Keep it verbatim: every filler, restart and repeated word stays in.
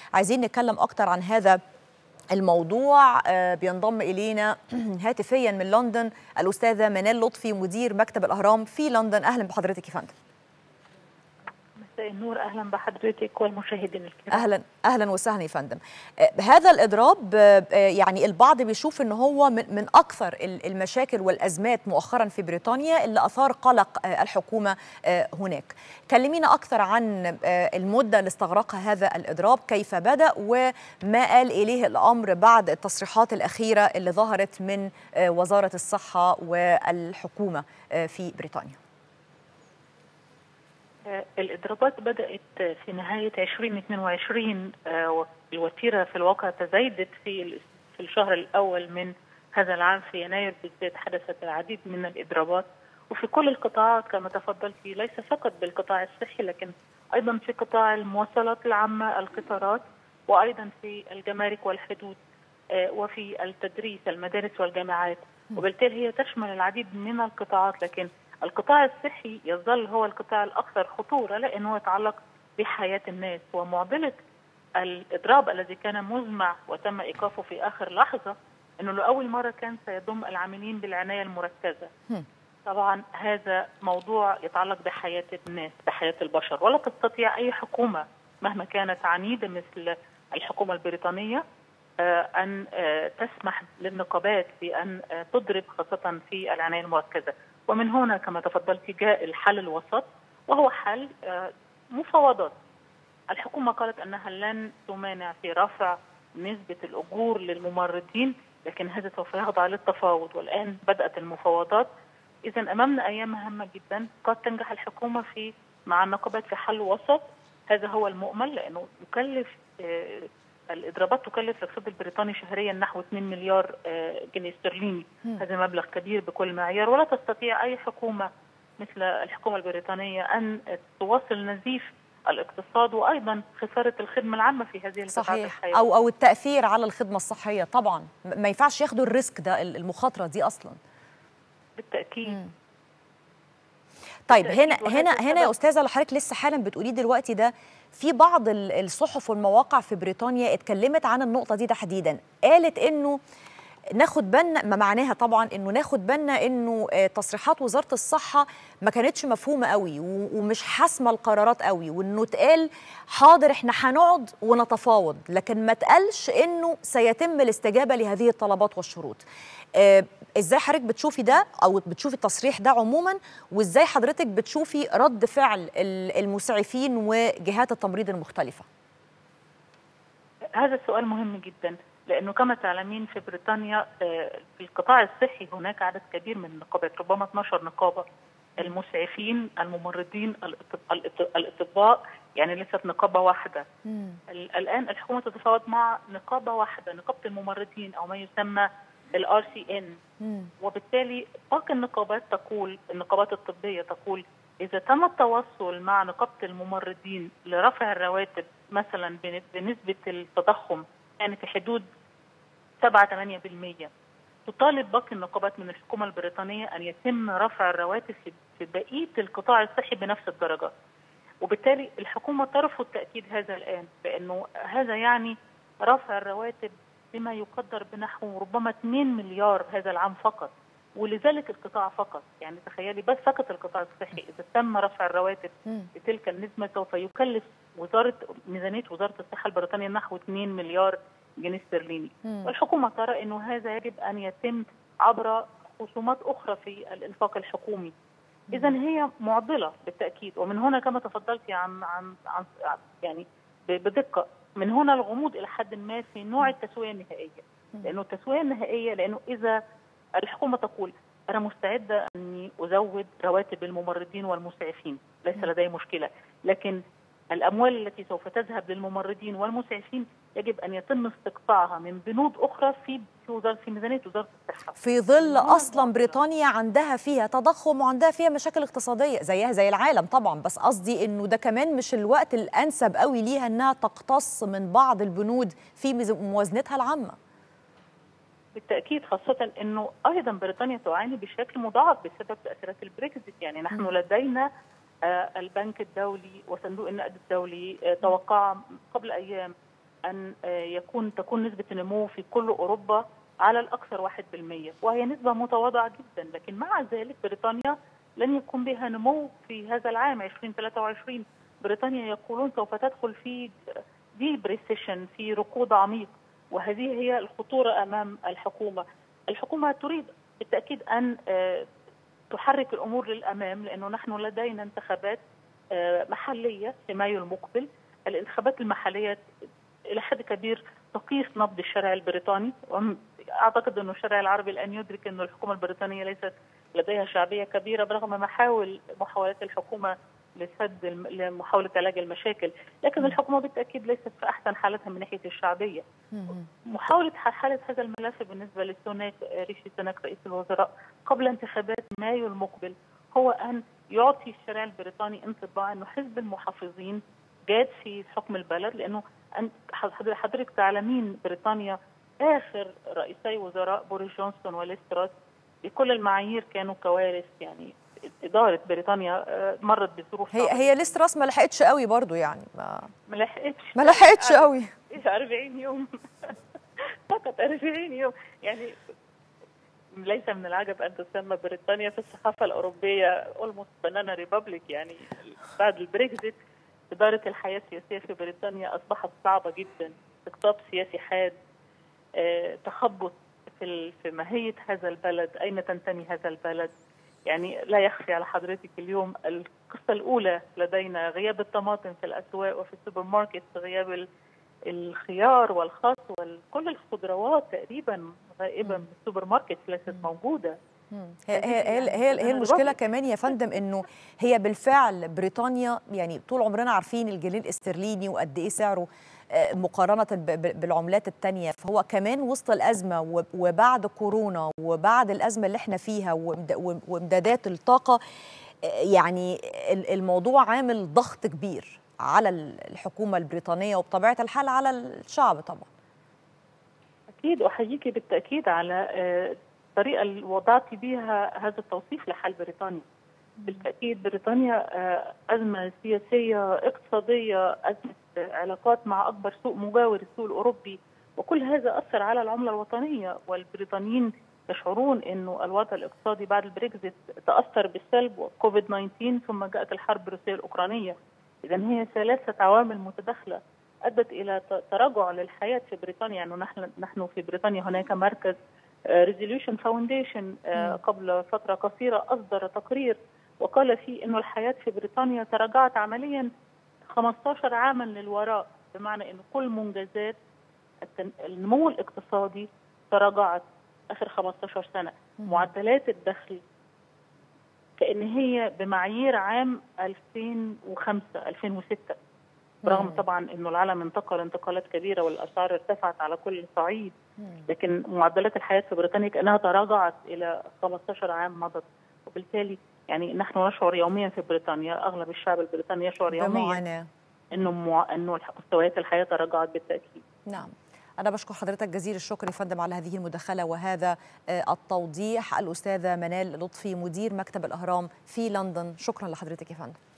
عايزين نتكلم أكتر عن هذا الموضوع. بينضم إلينا هاتفيا من لندن الأستاذة منال لطفي مدير مكتب الأهرام في لندن. أهلا بحضرتك يا فندم. مساء النور، اهلا بحضرتك والمشاهدين الكرام. اهلا اهلا وسهلا يا فندم. هذا الاضراب يعني البعض بيشوف ان هو من اكثر المشاكل والازمات مؤخرا في بريطانيا اللي اثار قلق الحكومه هناك. كلمينا اكثر عن المده اللي استغرقها هذا الاضراب، كيف بدا وما قال اليه الامر بعد التصريحات الاخيره اللي ظهرت من وزاره الصحه والحكومه في بريطانيا. الإضرابات بدأت في نهاية ألفين واثنين وعشرين، الوتيرة في الواقع تزايدت في في الشهر الأول من هذا العام. في يناير بالذات حدثت العديد من الإضرابات وفي كل القطاعات كما تفضلت، ليس فقط بالقطاع الصحي لكن أيضا في قطاع المواصلات العامة، القطارات، وأيضا في الجمارك والحدود، وفي التدريس، المدارس والجامعات، وبالتالي هي تشمل العديد من القطاعات. لكن القطاع الصحي يظل هو القطاع الأكثر خطورة لأنه يتعلق بحياة الناس، ومعضلة الإضراب الذي كان مزمع وتم إيقافه في آخر لحظة أنه لأول مرة كان سيضم العاملين بالعناية المركزة. طبعا هذا موضوع يتعلق بحياة الناس، بحياة البشر، ولا تستطيع أي حكومة مهما كانت عنيدة مثل الحكومة البريطانية أن تسمح للنقابات بأن تضرب خاصة في العناية المركزة. ومن هنا كما تفضلت جاء الحل الوسط، وهو حل مفاوضات. الحكومة قالت أنها لن تمانع في رفع نسبة الأجور للممرضين، لكن هذا سوف يخضع للتفاوض، والآن بدأت المفاوضات. إذن أمامنا أيام هامة جدا، قد تنجح الحكومة في مع النقابات في حل وسط. هذا هو المؤمل، لأنه يكلف الإضرابات تكلف الاقتصاد البريطاني شهريا نحو اثنين مليار جنيه استرليني. هذا مبلغ كبير بكل معيار، ولا تستطيع أي حكومة مثل الحكومة البريطانية أن تواصل نزيف الاقتصاد وأيضا خسارة الخدمة العامة في هذه القطاعات الحيوية، أو أو التأثير على الخدمة الصحية. طبعا ما ينفعش ياخدوا الريسك ده، المخاطرة دي أصلا. بالتأكيد. مم. طيب هنا هنا هنا يا استاذه اللي حضرتك لسه حالا بتقوليه دلوقتي ده، في بعض الصحف والمواقع في بريطانيا اتكلمت عن النقطه دي تحديدا، قالت انه ناخد بالنا، ما معناها طبعا انه ناخد بالنا انه تصريحات وزاره الصحه ما كانتش مفهومه قوي ومش حاسمه القرارات قوي، وانه اتقال حاضر احنا هنقعد ونتفاوض، لكن ما اتقالش انه سيتم الاستجابه لهذه الطلبات والشروط. آه ازاي حضرتك بتشوفي ده او بتشوفي التصريح ده عموما، وازاي حضرتك بتشوفي رد فعل المسعفين وجهات التمريض المختلفه؟ هذا السؤال مهم جدا، لأنه كما تعلمين في بريطانيا في القطاع الصحي هناك عدد كبير من النقابات، ربما اثناشر نقابة، المسعفين، الممرضين، الأطباء، يعني ليست نقابة واحدة. مم. الآن الحكومة تتفاوض مع نقابة واحدة، نقابة الممرضين أو ما يسمى الار سي ان، وبالتالي باقي النقابات تقول، النقابات الطبية تقول إذا تم التوصل مع نقابة الممرضين لرفع الرواتب مثلا بنسبة التضخم يعني في حدود سبعة ثمانية بالمئة، تطالب باقي النقابات من الحكومة البريطانية أن يتم رفع الرواتب في بقية القطاع الصحي بنفس الدرجة. وبالتالي الحكومة ترفض تأكيد هذا الآن، لأنه هذا يعني رفع الرواتب بما يقدر بنحو ربما اثنين مليار هذا العام فقط، ولذلك القطاع فقط. يعني تخيلي بس فقط القطاع الصحي إذا تم رفع الرواتب بتلك النسبة سوف يكلف وزارة ميزانية وزارة الصحة البريطانية نحو اثنين مليار جنيه استرليني. والحكومة ترى أنه هذا يجب أن يتم عبر خصومات أخرى في الإنفاق الحكومي. إذا هي معضلة بالتأكيد، ومن هنا كما تفضلت عن عن عن يعني بدقة، من هنا الغموض إلى حد ما في نوع التسوية النهائية. لأنه التسوية النهائية، لأنه إذا الحكومة تقول أنا مستعدة أني أزود رواتب الممرضين والمسعفين، ليس لدي مشكلة، لكن الأموال التي سوف تذهب للممرضين والمسعفين يجب أن يتم استقطاعها من بنود أخرى في في وزارة في ميزانية وزارة الصحة، في ظل أصلا بريطانيا عندها فيها تضخم وعندها فيها مشاكل اقتصادية زيها زي العالم طبعا، بس قصدي إنه ده كمان مش الوقت الأنسب قوي ليها إنها تقتص من بعض البنود في موازنتها العامة. بالتأكيد، خاصة أنه أيضا بريطانيا تعاني بشكل مضاعف بسبب تأثيرات البريكزيت. يعني نحن م. لدينا البنك الدولي وصندوق النقد الدولي توقع قبل أيام أن يكون تكون نسبة النمو في كل أوروبا على الأكثر واحد بالمئة، وهي نسبة متواضعة جدا، لكن مع ذلك بريطانيا لن يكون بها نمو في هذا العام ألفين وثلاثة وعشرين. بريطانيا يقولون سوف تدخل في ديب ريسيشن، في ركود عميق، وهذه هي الخطورة أمام الحكومة. الحكومة تريد بالتأكيد أن تحرك الأمور للأمام، لأنه نحن لدينا انتخابات محلية في مايو المقبل. الانتخابات المحلية إلى حد كبير تقيس نبض الشارع البريطاني، وأعتقد أن الشارع العربي الآن يدرك أن الحكومة البريطانية ليست لديها شعبية كبيرة برغم محاول محاولات الحكومة لسد لمحاولة علاج المشاكل، لكن الحكومة بالتأكيد ليست في أحسن حالتها من ناحية الشعبية. محاولة حالة هذا الملف بالنسبة لسوناك ريشي سوناك رئيس الوزراء قبل انتخابات مايو المقبل هو أن يعطي الشارع البريطاني انطباع أنه حزب المحافظين جاد في حكم البلد، لأنه حضرتك تعلمين بريطانيا آخر رئيسي وزراء بوريس جونسون وليز تراس بكل المعايير كانوا كوارث. يعني إدارة بريطانيا مرت بظروف هي هي ليز تراس ما لحقتش قوي برضو، يعني ما ما لحقتش ما لحقتش قوي أربعين يوم فقط أربعين يوم. يعني ليس من العجب أن تسمى بريطانيا في الصحافة الأوروبية almost banana republic. يعني بعد البريكزيت إدارة الحياة السياسية في بريطانيا أصبحت صعبة جدا، استقطاب سياسي حاد، أه، تخبط في في ماهية هذا البلد، أين تنتمي هذا البلد. يعني لا يخفي على حضرتك اليوم القصة الأولى لدينا غياب الطماطم في الأسواق وفي السوبر ماركت، غياب الخيار والخس وكل الخضروات تقريبا غائبة من السوبر ماركت، ليست موجودة. هي هي هي, هي المشكله كمان يا فندم انه هي بالفعل بريطانيا، يعني طول عمرنا عارفين الجنيه الاسترليني وقد ايه سعره مقارنه بالعملات الثانيه، فهو كمان وسط الازمه وبعد كورونا وبعد الازمه اللي احنا فيها وامدادات الطاقه، يعني الموضوع عامل ضغط كبير على الحكومه البريطانيه وبطبيعه الحال على الشعب طبعا. اكيد، احييكي بالتاكيد على الطريقه اللي وضعتي بها هذا التوصيف لحال بريطانيا. بالتاكيد بريطانيا ازمه سياسيه، اقتصاديه، ازمه علاقات مع اكبر سوق مجاور السوق الاوروبي، وكل هذا اثر على العمله الوطنيه، والبريطانيين يشعرون انه الوضع الاقتصادي بعد البريكزيت تاثر بالسلب، وكوفيد تسعة عشر ثم جاءت الحرب الروسيه الاوكرانيه. اذا هي ثلاثه عوامل متداخله ادت الى تراجع للحياه في بريطانيا. يعني نحن نحن في بريطانيا هناك مركز ريزوليوشن فاونديشن قبل فتره قصيره اصدر تقرير وقال فيه انه الحياه في بريطانيا تراجعت عمليا خمسة عشر عاما للوراء، بمعنى انه كل منجزات النمو الاقتصادي تراجعت اخر خمسة عشر سنه. معدلات الدخل كأن هي بمعايير عام ألفين وخمسة ألفين وستة، برغم طبعا انه العالم انتقل انتقالات كبيره والاسعار ارتفعت على كل صعيد، لكن معدلات الحياه في بريطانيا كانها تراجعت الى خمسة عشر عام مضت. وبالتالي يعني نحن نشعر يوميا في بريطانيا، اغلب الشعب البريطاني يشعر يوميا بمعاناه انه مع... انه مستويات الحياه تراجعت بالتاكيد. نعم. أنا بشكر حضرتك جزيل الشكر يا فندم على هذه المداخلة وهذا التوضيح. الأستاذة منال لطفي مدير مكتب الأهرام في لندن، شكرا لحضرتك يا فندم.